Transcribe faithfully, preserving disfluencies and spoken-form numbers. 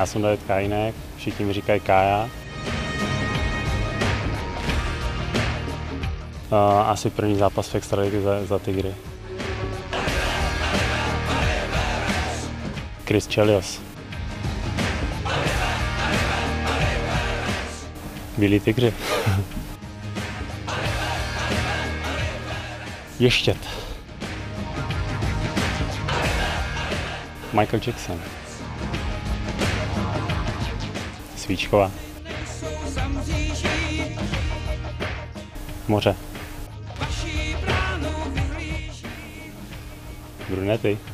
Já jsem David Kajínek, všichni mi říkají Kája. Asi první zápas v extraligy za, za Tigry. Chris Chelios. Bílí tygři. Ještět. Michael Jackson. Svíčková. Moře. Brunety.